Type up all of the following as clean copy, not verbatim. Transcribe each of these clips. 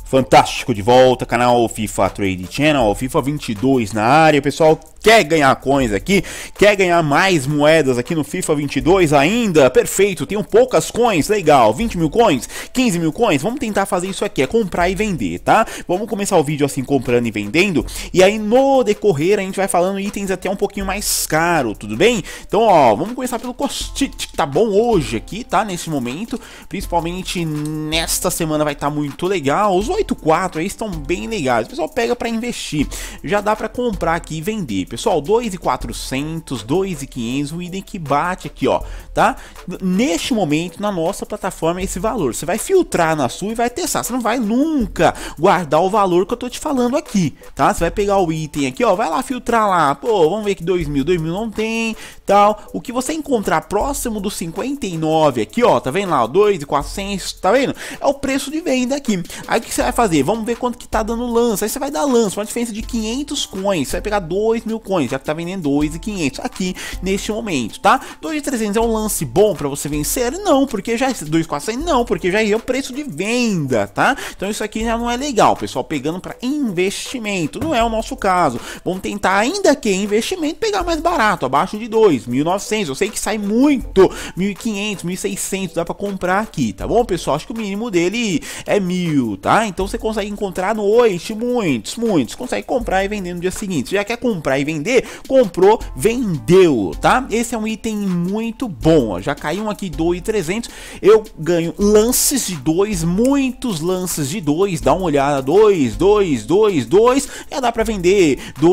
Fantástico, de volta, canal FIFA Trade Channel, FIFA 22 na área, pessoal. Quer ganhar coins aqui? Quer ganhar mais moedas aqui no FIFA 22 ainda? Perfeito, tenho poucas coins, legal, 20 mil coins, 15 mil coins, vamos tentar fazer isso aqui, é comprar e vender, tá? Vamos começar o vídeo assim, comprando e vendendo, e aí no decorrer a gente vai falando itens até um pouquinho mais caro, tudo bem? Então, ó, vamos começar pelo Kostic, que tá bom hoje aqui, tá? Nesse momento, principalmente nesta semana vai estar muito legal, os 8.4 aí estão bem legais, o pessoal pega pra investir, já dá pra comprar aqui e vender. Pessoal, 2.400, 2.500, o item que bate aqui, ó, tá? Neste momento, na nossa plataforma, é esse valor. Você vai filtrar na sua e vai testar. Você não vai nunca guardar o valor que eu tô te falando aqui, tá? Você vai pegar o item aqui, ó, vai lá filtrar lá. Pô, vamos ver que 2.000 não tem, tal. O que você encontrar próximo do 59 aqui, ó, tá vendo lá? 2.400, tá vendo? É o preço de venda aqui. Aí o que você vai fazer? Vamos ver quanto que tá dando lance. Aí você vai dar lance, uma diferença de 500 coins. Você vai pegar 2.000 coins, já que tá vendendo 2.500 aqui neste momento, tá? 2.300 é um lance bom para você vencer? Não, porque já 2.400 não, porque já é o preço de venda, tá? Então isso aqui já não é legal, pessoal, pegando para investimento, não é o nosso caso. Vamos tentar, ainda que investimento, pegar mais barato, abaixo de 2.900. Eu sei que sai muito, 1.500, 1.600 dá para comprar aqui, tá bom, pessoal? Acho que o mínimo dele é 1.000, tá? Então você consegue encontrar no noite muitos consegue comprar e vender no dia seguinte. Você já quer comprar e vender, comprou, vendeu, tá? Esse é um item muito bom, ó. Já caiu um aqui 2.300, eu ganho lances de 2, muitos lances de 2, dá uma olhada, 2, já dá para vender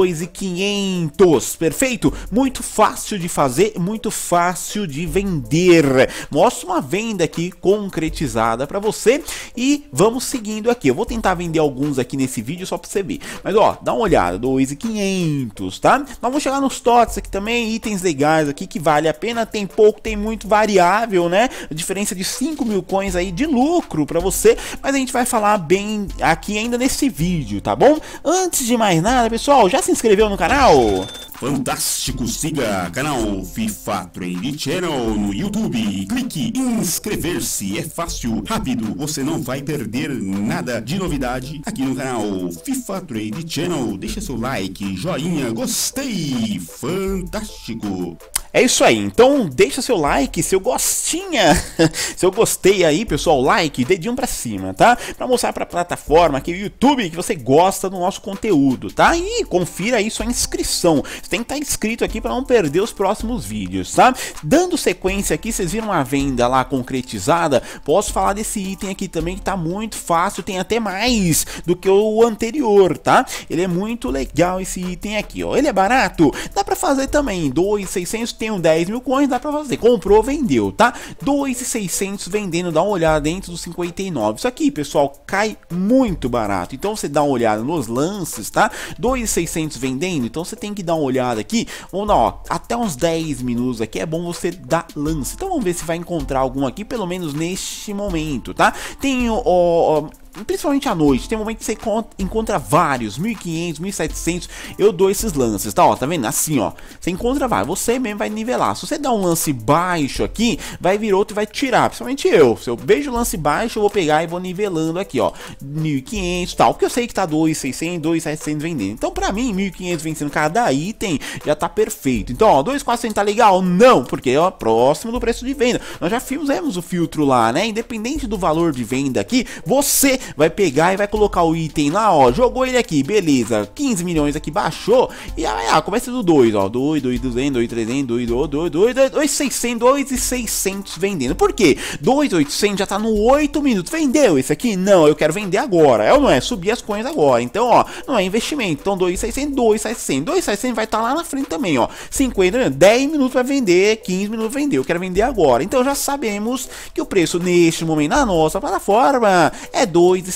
2.500, perfeito? Muito fácil de fazer, muito fácil de vender. Mostra uma venda aqui concretizada para você e vamos seguindo aqui. Eu vou tentar vender alguns aqui nesse vídeo só para você ver, mas ó, dá uma olhada, 2.500, tá? Nós vamos chegar nos TOTS aqui também, itens legais aqui que vale a pena, tem pouco, tem muito variável, né? A diferença de 5.000 coins aí de lucro para você, mas a gente vai falar bem aqui ainda nesse vídeo, tá bom? Antes de mais nada, pessoal, já se inscreveu no canal? Fantástico, siga canal FIFA Trade Channel no YouTube, clique em inscrever-se, é fácil, rápido, você não vai perder nada de novidade aqui no canal FIFA Trade Channel. Deixa seu like, joinha, gostei, fantástico. É isso aí, então deixa seu like, seu gostinha, seu gostei aí, pessoal, like, dedinho pra cima, tá? Pra mostrar pra plataforma aqui, o YouTube, que você gosta do nosso conteúdo, tá? E confira aí sua inscrição, você tem que estar inscrito aqui pra não perder os próximos vídeos, tá? Dando sequência aqui, vocês viram a venda lá concretizada, posso falar desse item aqui também que tá muito fácil, tem até mais do que o anterior, tá? Ele é muito legal esse item aqui, ó, ele é barato, dá pra fazer também, 2.600, tem 10.000 coins, dá pra fazer, comprou, vendeu, tá? 2.600 vendendo, dá uma olhada dentro dos 59, isso aqui, pessoal, cai muito barato, então você dá uma olhada nos lances, tá? 2.600 vendendo, então você tem que dar uma olhada aqui, vamos dar, ó, até uns 10 minutos aqui, é bom você dar lance, então vamos ver se vai encontrar algum aqui, pelo menos neste momento, tá? Tem principalmente à noite, tem um momento que você encontra vários, 1.500, 1.700, eu dou esses lances, tá, ó, tá vendo, assim, ó, você encontra vários, você mesmo vai nivelar, se você der um lance baixo aqui, vai vir outro e vai tirar, principalmente eu, se eu vejo o lance baixo, eu vou pegar e vou nivelando aqui, ó, 1.500 tal, porque eu sei que tá 2.600, 2.700 vendendo, então pra mim, 1.500 vencendo cada item, já tá perfeito, então, ó, 2.400 tá legal? Não, porque, ó, próximo do preço de venda, nós já fizemos o filtro lá, né, independente do valor de venda aqui, você vai pegar e vai colocar o item lá, ó, jogou ele aqui, beleza, 15 milhões aqui, baixou, e aí, começa do 2, ó, 2.200, 2.300, 2.600, 2.600 vendendo, por quê? 2.800 já tá no 8 minutos, vendeu esse aqui? Não, eu quero vender agora, é ou não é? Subir as coins agora, então, ó, não é investimento, então 2.600, 2.700, 2.700 vai estar lá na frente também, ó, 50, 10 minutos vai vender, 15 minutos vendeu, eu quero vender agora, então já sabemos que o preço neste momento na nossa plataforma é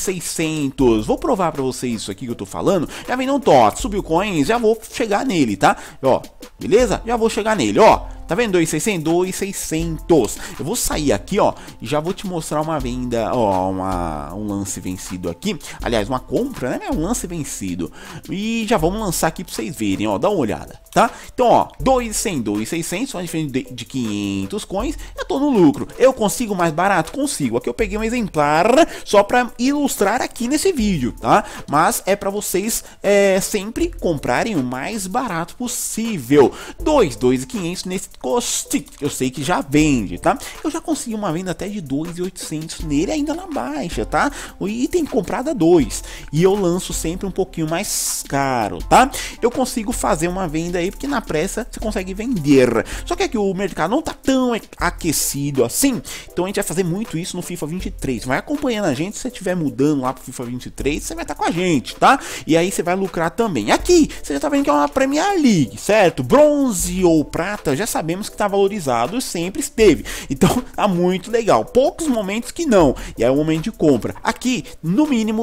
2.600. Vou provar pra vocês isso aqui que eu tô falando. Já vem um TOTS, subiu coins, já vou chegar nele, tá? Ó, beleza? Já vou chegar nele, ó. tá vendo? 2.600, 2.600. Eu vou sair aqui, ó, e já vou te mostrar uma venda, ó, um lance vencido aqui. Aliás, uma compra, né? Um lance vencido. E já vamos lançar aqui pra vocês verem, ó, dá uma olhada, tá? Então, ó, 2.100, 2.600, só diferente de 500 coins, eu tô no lucro. Eu consigo mais barato? Consigo. Aqui eu peguei um exemplar só pra ilustrar aqui nesse vídeo, tá? Mas é pra vocês sempre comprarem o mais barato possível. 2.500 nesse cost, eu sei que já vende, tá? Eu já consegui uma venda até de 2.800 nele ainda na baixa, tá? O item comprado a 2 e eu lanço sempre um pouquinho mais caro, tá? Eu consigo fazer uma venda aí porque na pressa você consegue vender. Só que aqui o mercado não tá tão aquecido assim, então a gente vai fazer muito isso no FIFA 23. Vai acompanhando a gente, se você estiver mudando lá pro FIFA 23, você vai estar com a gente, tá? E aí você vai lucrar também. Aqui, você já tá vendo que é uma Premier League, certo? Bronze ou prata, já sabemos que tá valorizado, sempre esteve. Então, tá muito legal. Poucos momentos que não, e é o momento de compra. Aqui, no mínimo,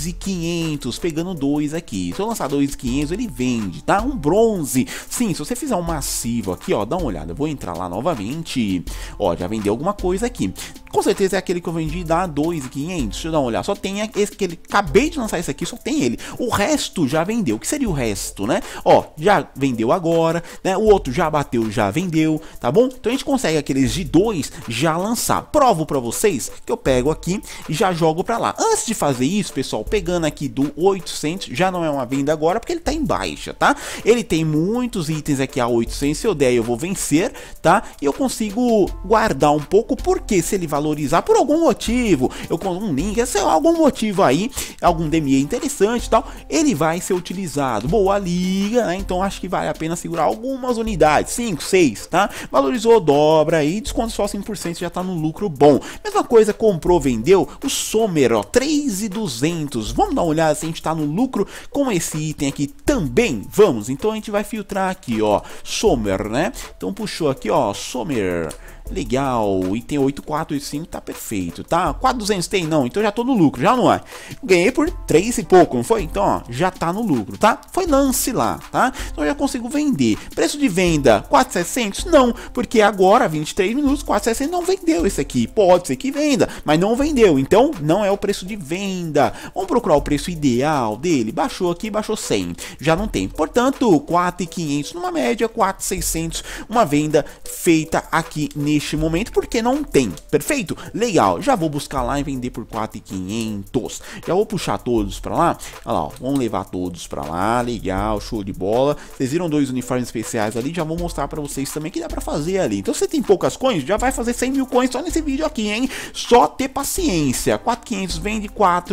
2.500, pegando 2 aqui. Se eu lançar 2.500, ele vende, tá? Um bronze. Sim, se você fizer um massivo aqui, ó, dá uma olhada. Eu vou entrar lá novamente. Ó, já vendeu alguma coisa aqui. Com certeza é aquele que eu vendi da 2.500. Deixa eu dar uma olhada. Só tem esse que ele acabei de lançar esse aqui, só tem ele. O resto já vendeu. O que seria o resto, né? Ó, já vendeu agora, né? O outro já bateu, já vendeu, tá bom? Então a gente consegue aqueles de 2 já lançar. Provo pra vocês que eu pego aqui e já jogo pra lá. Antes de fazer isso, pessoal, pegando aqui do 800, já não é uma venda agora porque ele tá em baixa, tá? Ele tem muitos itens aqui a 800, se eu der eu vou vencer, tá? E eu consigo guardar um pouco, porque se ele valorizar por algum motivo, eu com um link, se algum motivo aí, algum DME interessante e tal, ele vai ser utilizado. Boa liga, né? Então acho que vale a pena segurar algumas unidades, 5, 6, tá? Valorizou, dobra aí, desconto só 5%, já tá no lucro bom. Mesma coisa, comprou, vendeu, o Sommer, ó, 3.200. Vamos dar uma olhada se a gente tá no lucro com esse item aqui também. Vamos, então a gente vai filtrar aqui, ó, Sommer, né? Então puxou aqui, ó, Sommer. Legal, item 8485 tá perfeito, tá? 4.200 tem? Não, então já tô no lucro, já não é? Ganhei por 3 e pouco, não foi? Então, ó, já tá no lucro, tá? Foi lance lá, tá? Então eu já consigo vender. Preço de venda, 4.700? Não, porque agora, 23 minutos, 4.700 não vendeu esse aqui. Pode ser que venda, mas não vendeu, então não é o preço de venda. Vamos procurar o preço ideal dele. Baixou aqui, baixou 100, já não tem. Portanto, 4.500 numa média, 4.600, uma venda feita aqui neste momento, porque não tem, perfeito? Legal, já vou buscar lá e vender por 4.500, já vou puxar todos pra lá, olha lá, ó, vamos levar todos pra lá, legal, show de bola. Vocês viram 2 uniformes especiais ali, já vou mostrar pra vocês também que dá pra fazer ali. Então você tem poucas coins, já vai fazer 100 mil coins só nesse vídeo aqui, hein? Só ter paciência. 4.500 vende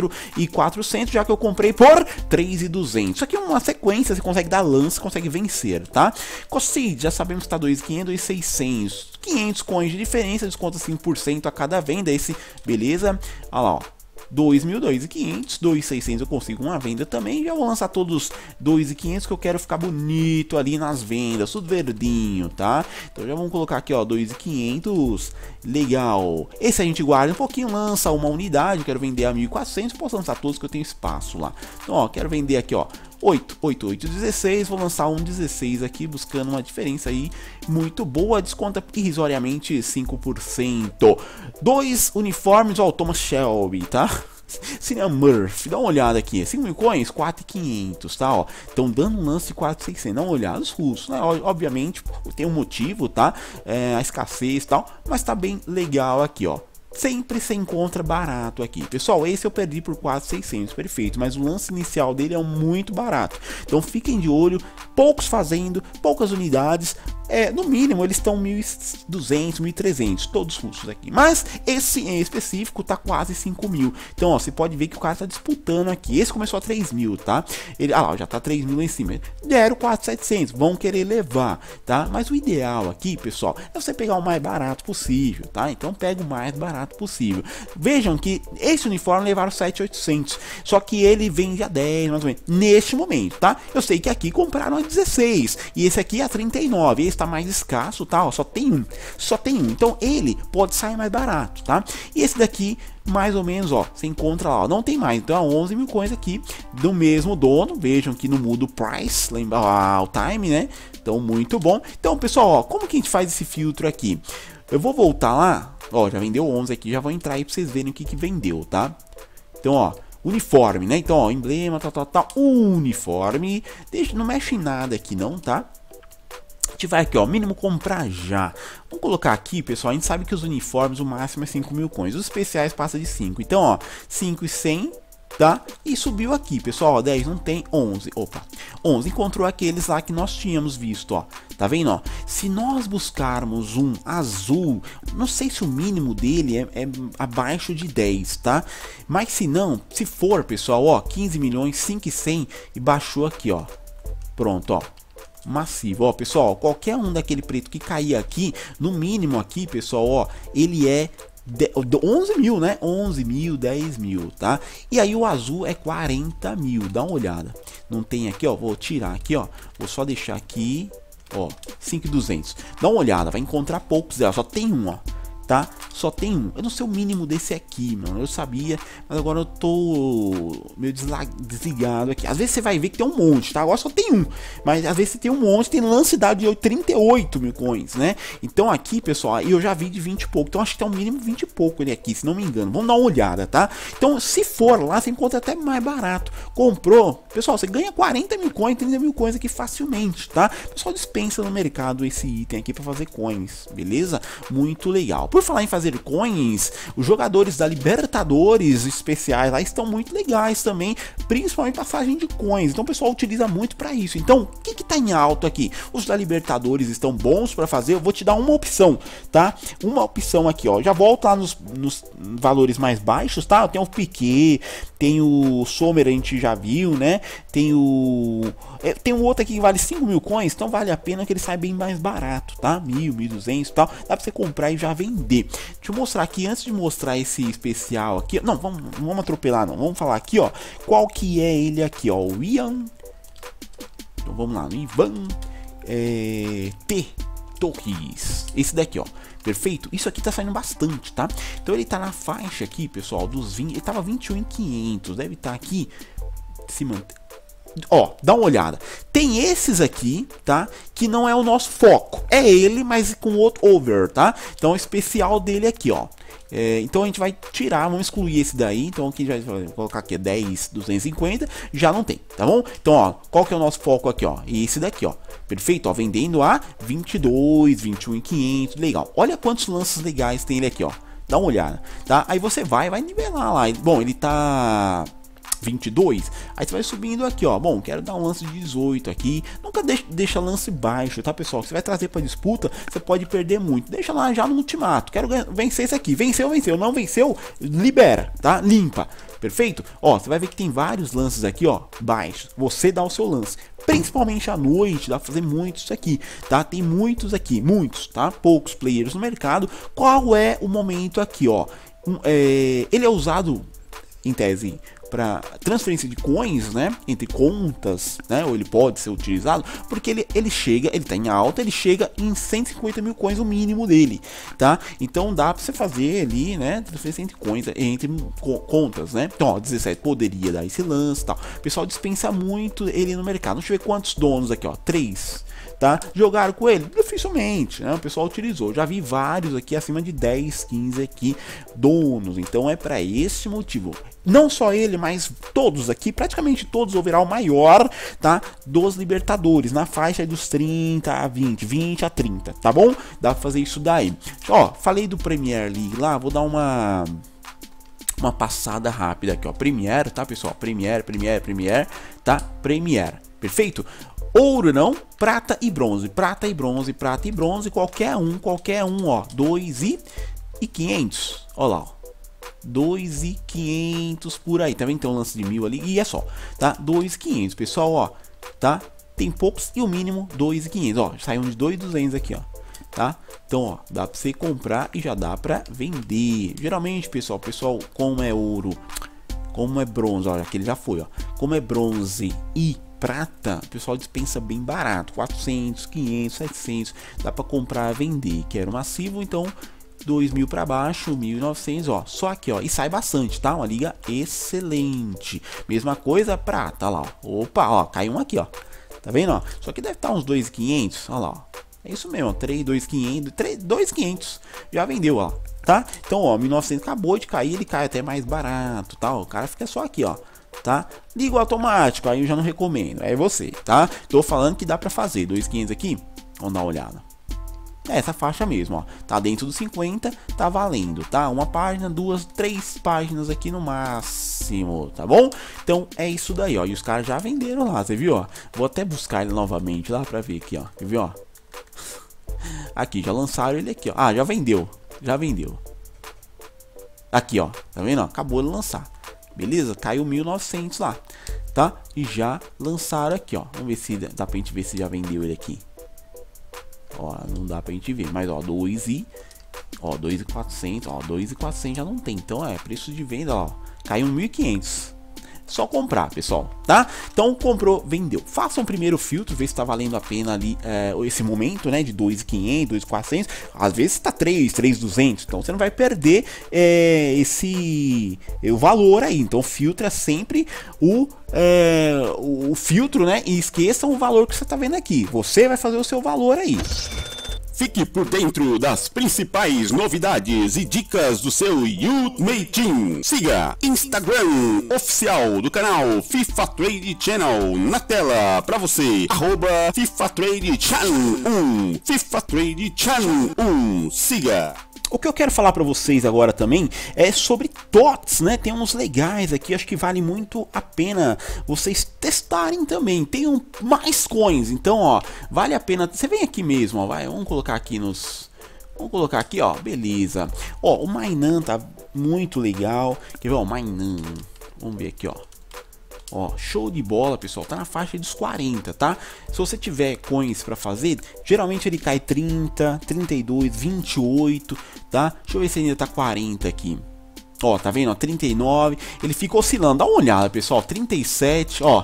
4.400, já que eu comprei por 3.200. Isso aqui é uma sequência, você consegue dar lance, consegue vencer, tá? Cossid, já sabemos que tá 2.500, 2.600, 500 coins de diferença, desconta 5% a cada venda, esse, beleza? Olha lá, ó, 2.000, 2.500, 2.600 eu consigo uma venda também, já vou lançar todos 2.500 que eu quero ficar bonito ali nas vendas, tudo verdinho, tá? Então já vamos colocar aqui, ó, 2.500, legal. Esse a gente guarda um pouquinho, lança uma unidade, quero vender a 1.400, posso lançar todos que eu tenho espaço lá. Então, ó, quero vender aqui, ó, 8, 8, 8, 16, vou lançar um 16 aqui, buscando uma diferença aí muito boa, desconta irrisoriamente 5%. 2 uniformes, ó, Thomas Shelby, tá? Cillian Murphy, dá uma olhada aqui, 5 mil coins, 4.500, tá, ó, estão dando um lance de 4.600, dá uma olhada, os russos, né, obviamente, tem um motivo, tá, a escassez e tal, mas tá bem legal aqui, ó. Sempre se encontra barato aqui. Pessoal, esse eu perdi por 4.600, perfeito. Mas o lance inicial dele é muito barato. Então fiquem de olho, poucos fazendo, poucas unidades. No mínimo eles estão 1.200, 1.300, todos russos aqui. Mas esse em específico tá quase 5.000. Então, ó, você pode ver que o cara tá disputando aqui. Esse começou a 3.000, tá? Ele, lá, já tá 3.000 lá em cima. Deram 4.700, vão querer levar, tá? Mas o ideal aqui, pessoal, é você pegar o mais barato possível, tá? Então pega o mais barato possível. Vejam que esse uniforme levaram 7.800, só que ele vende a 10, mais ou menos, neste momento, tá? Eu sei que aqui compraram a 16 e esse aqui a 39. está mais escasso, tá? Ó, só tem um. Então ele pode sair mais barato, tá? E esse daqui, mais ou menos, ó, você encontra lá, ó, não tem mais. Então, 11 mil coins aqui do mesmo dono. Vejam que não muda o price, lembra o time, né? Então, muito bom. Então, pessoal, ó, como que a gente faz esse filtro aqui? Eu vou voltar lá, ó, já vendeu 11 aqui, já vou entrar aí para vocês verem o que que vendeu, tá? Então, ó, uniforme, né? Então, ó, emblema, tal, uniforme. Deixa, não mexe em nada aqui não, tá? A gente vai aqui, ó, mínimo comprar já. Vamos colocar aqui, pessoal, a gente sabe que os uniformes, o máximo é 5 mil coins. Os especiais passa de 5. Então, ó, 5.100, tá? E subiu aqui, pessoal, ó, 10 não tem, 11. Opa, 11 encontrou aqueles lá que nós tínhamos visto, ó. Tá vendo, ó? Se nós buscarmos um azul, não sei se o mínimo dele é abaixo de 10, tá? Mas se não, se for, pessoal, ó, 15 milhões, 5.100 e baixou aqui, ó. Pronto, ó. Massivo, ó, pessoal, qualquer um daquele preto que cair aqui, no mínimo aqui, pessoal, ó, ele é 11 mil, né? 11 mil, 10 mil, tá? E aí o azul é 40 mil, dá uma olhada. Não tem aqui, ó, vou tirar aqui, ó, vou só deixar aqui, ó, 5.200. Dá uma olhada, vai encontrar poucos dela, só tem um, ó. Tá? Só tem um. Eu não sei o mínimo desse aqui, mano. Eu sabia, mas agora eu tô meio desligado aqui. Às vezes você vai ver que tem um monte, tá? Agora só tem um. Mas às vezes tem um monte, tem lance de 38 mil coins, né? Então aqui, pessoal, eu já vi de 20 e pouco. Então acho que tem um mínimo 20 e pouco ele aqui, se não me engano. Vamos dar uma olhada, tá? Então, se for lá, você encontra até mais barato. Comprou, pessoal, você ganha 40 mil coins, 30 mil coins aqui facilmente, tá? O pessoal dispensa no mercado esse item aqui para fazer coins, beleza? Muito legal. Por falar em fazer coins, os jogadores da Libertadores especiais lá estão muito legais também, principalmente passagem de coins. Então o pessoal utiliza muito para isso. Então, o que tá em alto aqui? Os da Libertadores estão bons para fazer. Eu vou te dar uma opção, tá? Uma opção aqui, ó. Já volto lá nos valores mais baixos, tá? Tem o Piquet, tem o Sommer, a gente já viu, né? Tem um outro aqui que vale 5 mil coins, então vale a pena que ele sai bem mais barato, tá? 1.000, 1.200 e tal. Dá pra você comprar e já vender. Deixa eu mostrar aqui, antes de mostrar esse especial aqui. Não, vamos atropelar, não. Vamos falar aqui, ó. Qual que é ele aqui, ó? O Ian. Então vamos lá, no Ivan T. Torres. Esse daqui, ó. Perfeito? Isso aqui tá saindo bastante, tá? Então ele tá na faixa aqui, pessoal, dos 20. Ele tava 21.500. Deve estar aqui. Se manter. Ó, dá uma olhada. Tem esses aqui, tá? Que não é o nosso foco. É ele, mas com outro over, tá? Então o especial dele aqui, ó. Então a gente vai tirar, vamos excluir esse daí. Então aqui já vai colocar aqui 10.250. Já não tem, tá bom? Então, ó, qual que é o nosso foco aqui, ó? Esse daqui, ó. Perfeito, ó. Vendendo a 22, 21.500. Legal. Olha quantos lances legais tem ele aqui, ó. Dá uma olhada, tá? Aí você vai nivelar lá. Bom, ele tá 22, aí você vai subindo aqui, ó. Bom, quero dar um lance de 18 aqui. Nunca deixa lance baixo, tá, pessoal? Você vai trazer pra disputa, você pode perder muito. Deixa lá já no ultimato. Quero vencer esse aqui. Venceu. Não venceu, libera, tá? Limpa. Perfeito? Ó, você vai ver que tem vários lances aqui, ó, baixos. Você dá o seu lance. Principalmente à noite, dá pra fazer muitos aqui, tá? Tem muitos aqui, muitos, tá? Poucos players no mercado. Qual é o momento aqui, ó? Ele é usado, em tese, para transferência de coins, né, entre contas, né, ou ele pode ser utilizado, porque ele chega, ele tá em alta, ele chega em 150 mil coins o mínimo dele, tá? Então dá para você fazer ali, né, transferência entre coins, entre contas, né? Então, ó, 17 poderia dar esse lance, tal. O pessoal dispensa muito ele no mercado. Deixa eu ver quantos donos aqui, ó, 3. Tá? Jogaram com ele? Dificilmente, né? O pessoal utilizou. Já vi vários aqui acima de 10, 15 aqui donos. Então é para esse motivo. Não só ele, mas todos aqui, praticamente todos, overall maior, tá? Dos Libertadores, na faixa dos 30 a 20, 20 a 30, tá bom? Dá pra fazer isso daí. Ó, falei do Premier League lá, vou dar uma passada rápida aqui, ó. Premier, tá, pessoal? Premier, tá? Premier, perfeito? Ouro não, prata e bronze, prata e bronze, qualquer um, ó, 2.500, ó lá, ó, 2.500 por aí, tá vendo? Tem um lance de 1.000 ali e é só, tá? 2.500, pessoal, ó, tá? Tem poucos e o mínimo 2.500, ó, saiu de 2.200 aqui, ó, tá? Então, ó, dá pra você comprar e já dá pra vender. Geralmente, pessoal, como é ouro, como é bronze, olha, aquele já foi, ó, como é bronze e prata, o pessoal dispensa bem barato, 400, 500, 700, dá para comprar, vender. Quero massivo, então 2.000 para baixo, 1.900, ó, só aqui, ó, e sai bastante, tá? Uma liga excelente. Mesma coisa, prata, lá, ó. Opa, ó, caiu um aqui, ó. Tá vendo, ó? Só que deve estar uns 2.500, ó lá, ó. É isso mesmo, ó, 2.500, já vendeu, ó, tá? Então, ó, 1.900 acabou de cair, ele cai até mais barato, tá? O cara fica só aqui, ó, tá? Liga o automático, aí eu já não recomendo, é você, tá? Tô falando que dá pra fazer, 2.500 aqui, vamos dar uma olhada. É essa faixa mesmo, ó, tá dentro dos 50, tá valendo, tá? Uma página, 2, 3 páginas aqui no máximo, tá bom? Então é isso daí, ó, e os caras já venderam lá, você viu, ó? Vou até buscar ele novamente lá pra ver aqui, ó, viu, ó? Aqui, já lançaram ele aqui, ó. Ah, já vendeu. Aqui, ó. Tá vendo? Acabou de lançar. Beleza? Caiu 1.900 lá. Tá? E já lançaram aqui, ó. Vamos ver se dá pra gente ver se já vendeu ele aqui. Ó, não dá pra gente ver. Mas, ó, 2.400. Ó, 2.400 já não tem. Então, é preço de venda, ó. Caiu 1.500. Só comprar, pessoal, tá? Então comprou, vendeu. Faça um primeiro filtro, ver se tá valendo a pena ali esse momento, né? De 2.500, 2.400. Às vezes tá 3.200. Então você não vai perder o valor aí. Então filtra sempre o filtro, né? E esqueçam o valor que você tá vendo aqui. Você vai fazer o seu valor aí. Fique por dentro das principais novidades e dicas do seu Ultimate Team. Siga Instagram oficial do canal FIFA Trade Channel na tela para você. @FIFA Trade Channel 1. FIFA Trade Channel 1. Siga. O que eu quero falar para vocês agora também é sobre TOTS, né? Tem uns legais aqui, acho que vale muito a pena vocês testarem também. Tem mais coins, então, ó, vale a pena. Você vem aqui mesmo, ó, vai, vamos colocar aqui vamos colocar aqui, ó, beleza. Ó, o Mainan tá muito legal. Quer ver, ó, o Mainan, vamos ver aqui, ó. Ó, show de bola, pessoal, tá na faixa dos 40, tá? Se você tiver coins para fazer, geralmente ele cai 30, 32, 28, tá? Deixa eu ver se ainda tá 40 aqui. Ó, tá vendo? Ó, 39, ele fica oscilando, dá uma olhada, pessoal, 37, ó,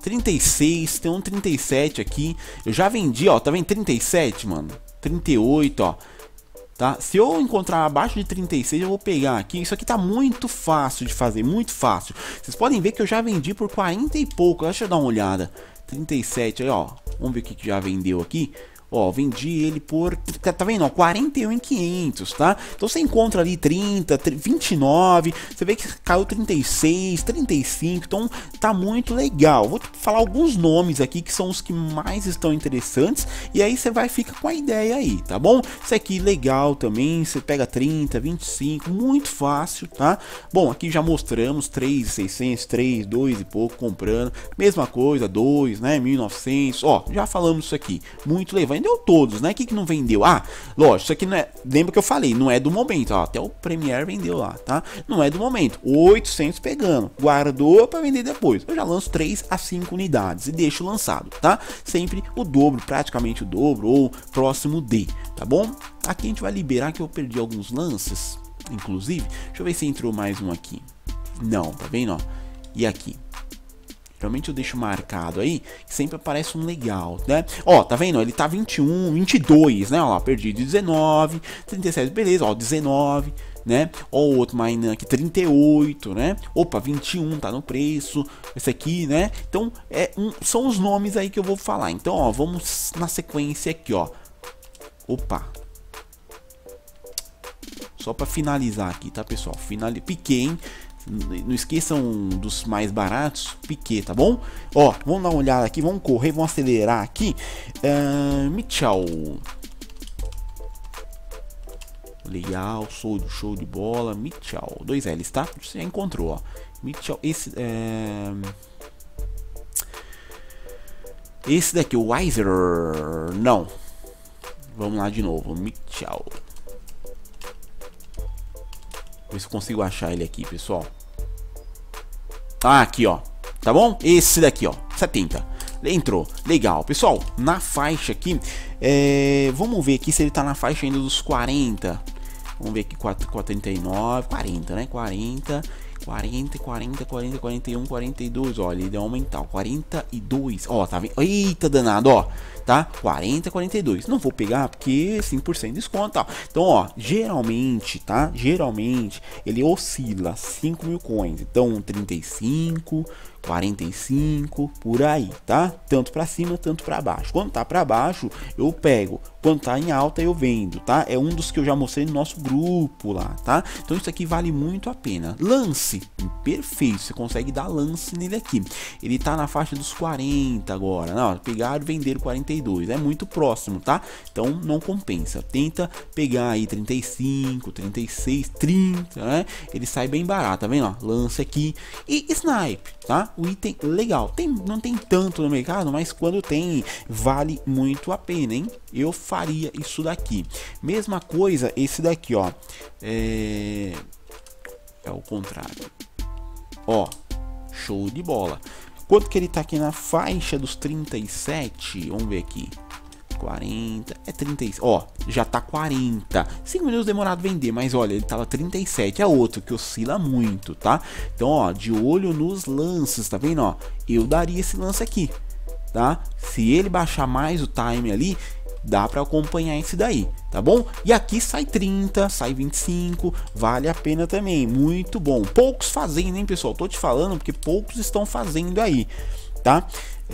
36, tem um 37 aqui. Eu já vendi, ó, tá vendo? 37, mano, 38, ó. Tá? Se eu encontrar abaixo de 36, eu vou pegar aqui. Isso aqui tá muito fácil de fazer, muito fácil. Vocês podem ver que eu já vendi por 40 e pouco. Deixa eu dar uma olhada. 37 aí, ó. Vamos ver o que já vendeu aqui. Ó, vendi ele por, tá vendo, ó, 41.500, tá? Então você encontra ali 30, 29, você vê que caiu 36, 35, então tá muito legal. Vou falar alguns nomes aqui que são os que mais estão interessantes e aí você vai ficar com a ideia aí, tá bom? Isso aqui legal também, você pega 30, 25, muito fácil, tá? Bom, aqui já mostramos 3.600, 3, 2 e pouco comprando, mesma coisa, 2, né, 1.900, ó, já falamos isso aqui, muito legal. Vendeu todos, né? O que não vendeu? Ah, lógico, isso aqui não é. Lembra que eu falei, não é do momento, ó. Até o Premiere vendeu lá, tá? Não é do momento. 800 pegando, guardou para vender depois. Eu já lanço 3 a 5 unidades e deixo lançado, tá? Sempre o dobro, praticamente o dobro ou próximo de, tá bom? Aqui a gente vai liberar que eu perdi alguns lances, inclusive. Deixa eu ver se entrou mais um aqui. Não, tá vendo, ó? E aqui? Realmente eu deixo marcado aí, sempre aparece um legal, né? Ó, tá vendo? Ele tá 21, 22, né? Ó lá, perdi de 19, 37, beleza, ó, 19, né? Ó, o outro Mainan aqui, 38, né? Opa, 21, tá no preço, esse aqui, né? Então, são os nomes aí que eu vou falar. Então, ó, vamos na sequência aqui, ó. Opa. Só pra finalizar aqui, tá, pessoal? Piquei, hein? Não esqueçam dos mais baratos, Piquet, tá bom? Ó, vamos dar uma olhada aqui, vamos correr, vamos acelerar aqui. Mitchell. Legal, show de bola. Mitchell, 2 L's, tá? Você já encontrou, ó. Mitchell, esse daqui, o Weiser. Não. Vamos lá de novo, Mitchell. Ver se eu consigo achar ele aqui, pessoal. Ah, aqui, ó. Tá bom? Esse daqui, ó. 70. Entrou. Legal. Pessoal, na faixa aqui, vamos ver aqui se ele tá na faixa ainda dos 40. Vamos ver aqui, 439, 40, né? 40. 40, 40, 40, 41, 42, ó, ele deu um aumentar, 42, ó, tá vendo? Eita danado, ó, tá? 40, 42, não vou pegar porque 5% de desconto, ó. Então, ó, geralmente, tá? Geralmente, ele oscila 5.000 coins, então 35, 45, por aí, tá? Tanto para cima, tanto para baixo. Quando tá para baixo, eu pego. Quando tá em alta, eu vendo, tá? É um dos que eu já mostrei no nosso grupo lá, tá? Então isso aqui vale muito a pena. Lance, perfeito, você consegue dar lance nele aqui. Ele tá na faixa dos 40 agora, não, pegaram e venderam 42, é muito próximo, tá? Então não compensa. Tenta pegar aí 35, 36, 30, né? Ele sai bem barato, tá vendo? Ó, lance aqui e snipe, tá? O item legal, não tem tanto no mercado, mas quando tem, vale muito a pena, hein? Eu faria isso daqui. Mesma coisa, esse daqui, ó. É o contrário. Ó, show de bola. Quanto que ele tá aqui na faixa dos 37? Vamos ver aqui. 40, é 36, ó, já tá 40, 5 minutos demorado vender, mas olha, ele tava 37, é outro que oscila muito, tá? Então, ó, de olho nos lances, tá vendo, ó, eu daria esse lance aqui, tá? Se ele baixar mais o time ali, dá para acompanhar esse daí, tá bom? E aqui sai 30, sai 25, vale a pena também, muito bom. Poucos fazendo, hein, pessoal? Tô te falando porque poucos estão fazendo aí, tá?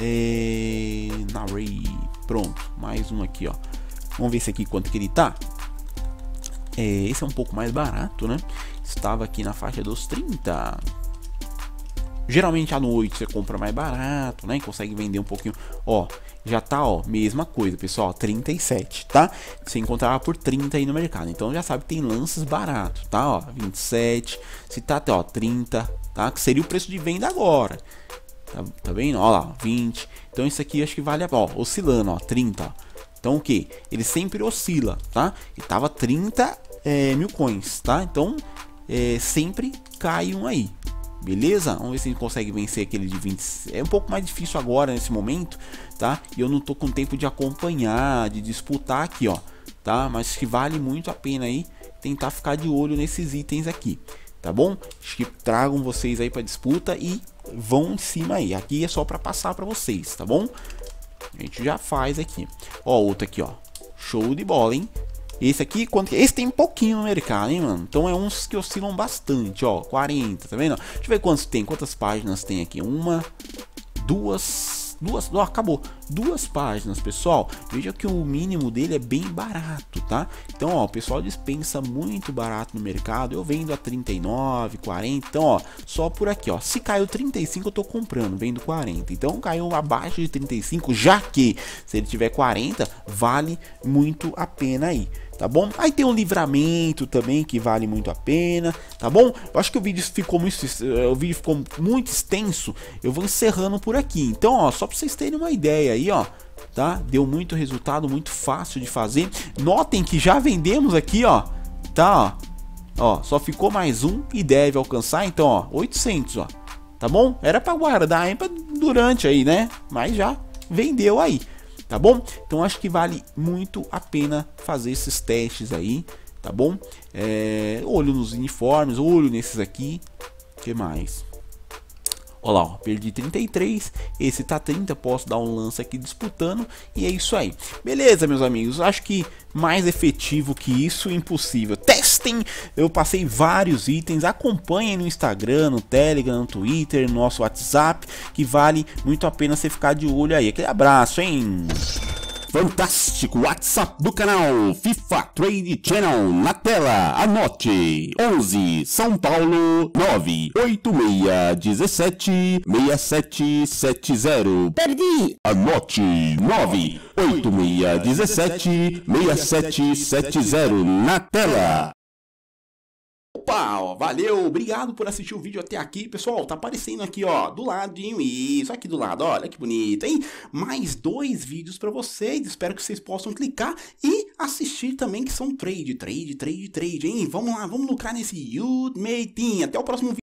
Pronto, mais um aqui, ó. Vamos ver esse aqui quanto que ele tá. Esse é um pouco mais barato, né? Estava aqui na faixa dos 30. Geralmente à noite você compra mais barato, né? Consegue vender um pouquinho. Ó, já tá, ó, mesma coisa, pessoal, 37, tá? Você encontrava por 30 aí no mercado. Então já sabe que tem lances baratos, tá? Ó, 27, se tá até, ó, 30, tá? Que seria o preço de venda agora. Tá vendo? Ó lá, 20. Então isso aqui acho que vale a pena, ó, oscilando, ó, 30, ó. Então o que? Ele sempre oscila, tá? E tava 30 mil coins, tá? Então sempre cai um aí. Beleza? Vamos ver se a gente consegue vencer aquele de 20. É um pouco mais difícil agora nesse momento, tá? E eu não tô com tempo de acompanhar, de disputar aqui, ó, tá? Mas que vale muito a pena aí tentar ficar de olho nesses itens aqui, tá bom? Acho que tragam vocês aí para disputa e vão em cima aí. Aqui é só para passar para vocês, tá bom? A gente já faz aqui. Ó, outro aqui, ó. Show de bola, hein? Esse aqui, esse tem pouquinho no mercado, hein, mano? Então é uns que oscilam bastante, ó, 40, tá vendo? Deixa eu ver quantos tem, quantas páginas tem aqui. Uma, duas, ó, acabou. 2 páginas, pessoal. Veja que o mínimo dele é bem barato, tá? Então, ó, o pessoal dispensa muito barato no mercado. Eu vendo a 39, 40. Então, ó, só por aqui, ó. Se caiu 35, eu tô comprando, vendo 40. Então, caiu abaixo de 35, já que se ele tiver 40, vale muito a pena aí, tá bom? Aí tem um livramento também que vale muito a pena, tá bom? Eu acho que o vídeo ficou muito extenso. Eu vou encerrando por aqui. Então, ó, só para vocês terem uma ideia aí, ó, tá? Deu muito resultado, muito fácil de fazer. Notem que já vendemos aqui, ó, tá? Ó, só ficou mais um e deve alcançar, então, ó, 800, ó, tá bom? Era para guardar aí durante aí, né? Mas já vendeu aí. Tá bom? Então acho que vale muito a pena fazer esses testes aí, tá bom? Olho nos uniformes, olho nesses aqui. O que mais? Olha lá, ó, perdi 33, esse tá 30, posso dar um lance aqui disputando e é isso aí. Beleza, meus amigos, acho que mais efetivo que isso, impossível. Testem, eu passei vários itens, acompanhem no Instagram, no Telegram, no Twitter, no nosso WhatsApp, que vale muito a pena você ficar de olho aí. Aquele abraço, hein? Fantástico WhatsApp do canal FIFA Trade Channel na tela. Anote: 11 São Paulo 98617 6770. Perdi. Anote: 98617 6770 na tela. Opa, ó, valeu, obrigado por assistir o vídeo até aqui, pessoal, tá aparecendo aqui, ó, do ladinho, isso, aqui do lado, olha que bonito, hein? Mais 2 vídeos pra vocês, espero que vocês possam clicar e assistir também, que são trade, hein? Vamos lá, vamos lucrar nesse Ultimate Team, até o próximo vídeo.